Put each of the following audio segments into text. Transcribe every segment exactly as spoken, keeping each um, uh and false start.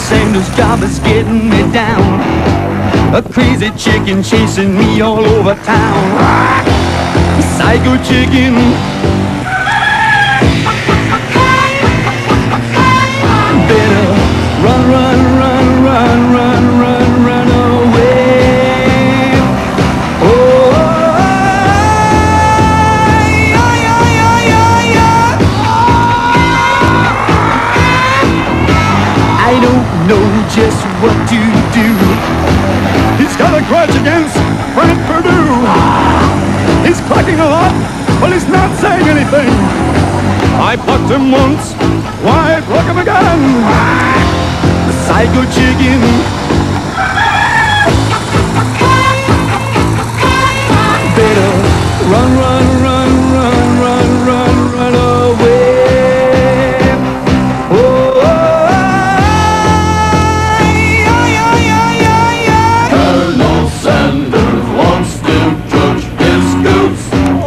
Sanders' job is getting me down. A crazy chicken chasing me all over town. Psycho chicken. Better run, run, run, run, run, run, run away. Oh, yeah, yeah, yeah, yeah, yeah. I don't know just what to do. He's got a grudge against Frank Perdue. He's clucking a lot, but he's not saying anything. I plucked him once, why pluck him again? The psycho chicken. Better run, run, run, run, run, run, run away. Oh, yeah, yeah, yeah, yeah, yeah. Colonel Sanders wants to judge his goose,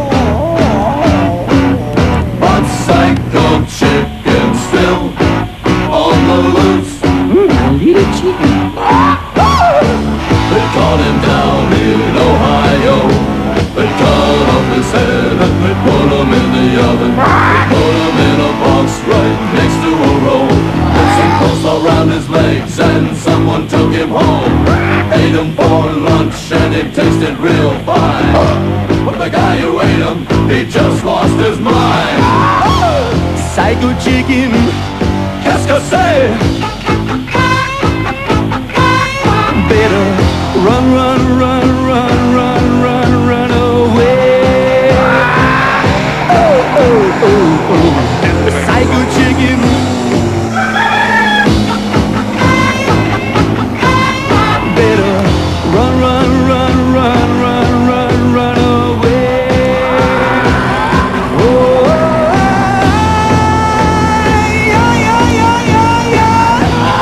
but Psycho Chicken still on the loose. Mm, a little chicken. They caught him down in Ohio. They cut off his head and they put him in the oven. They put him in a box right next to a roll. Put some clothes around his legs and someone took him home. Ate him for lunch and it tasted real fine. But the guy who ate him, he just lost his mind. Psycho chicken. Qu'est-ce que c'est? Better run, run, run, run, run, run, run away. Oh, oh, oh, oh. Psycho chicken. Better run, run, run, run, run, run, run away. Oh, yeah, yeah, yeah, yeah, yeah.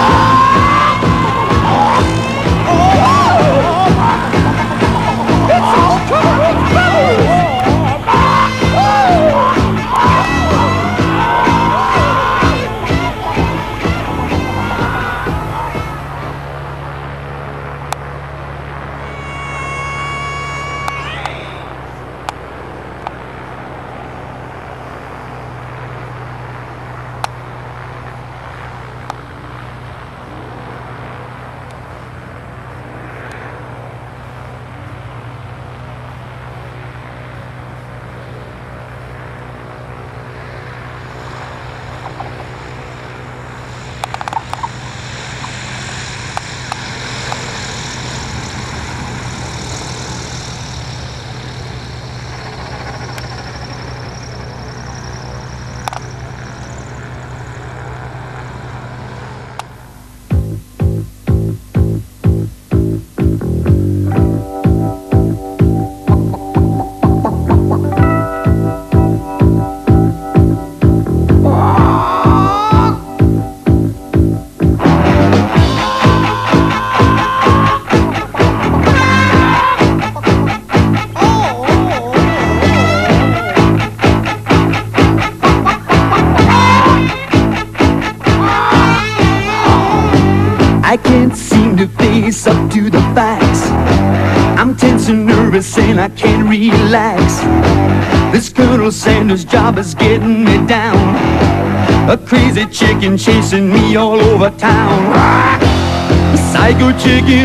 I can't seem to face up to the facts. I'm tense and nervous and I can't relax. This Colonel Sanders' job is getting me down. A crazy chicken chasing me all over town. A psycho chicken.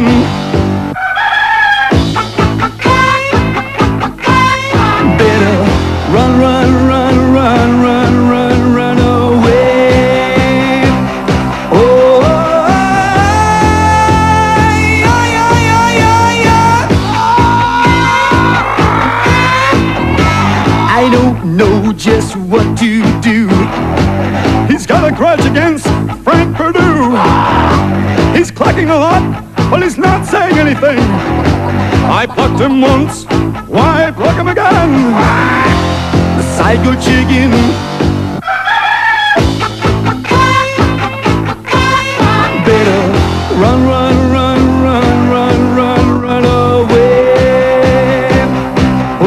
Better run, run, run, run, run, run, run away. Oh, yeah, yeah, yeah, yeah, yeah. I don't know just what to do. He's got a grudge against Frank Perdue. He's clucking a lot, but he's not saying anything. I plucked him once, why pluck him again? The psycho chicken. Better run, run, run, run, run, run, run away. Oh,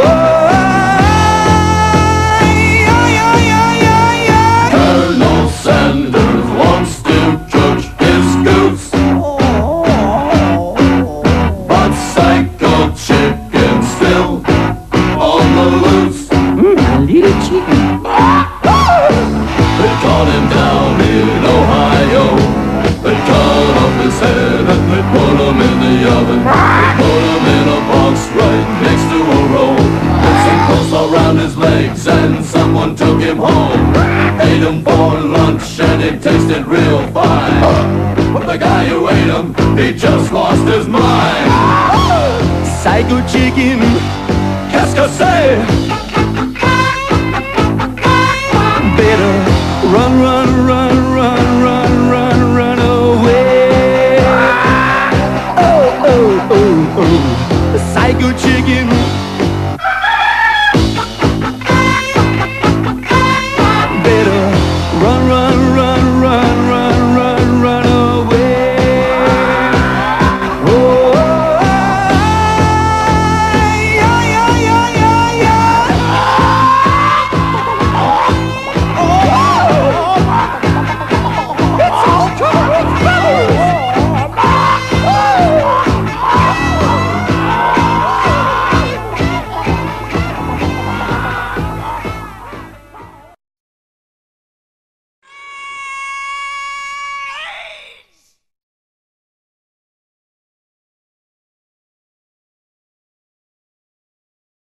yeah, yeah, yeah, yeah, yeah. Colonel Sanders wants to judge his around his legs and someone took him home. Ate him for lunch and it tasted real fine. But the guy who ate him, he just lost his mind. Psycho chicken, Qu'est-ce que c'est? better run, run, run, run, run, run, run away. Oh, oh, oh, oh. Psycho chicken,